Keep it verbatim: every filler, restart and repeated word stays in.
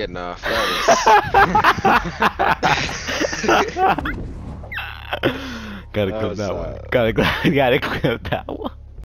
getting off. That Gotta That clip was, that uh, one. Gotta, gotta clip that one.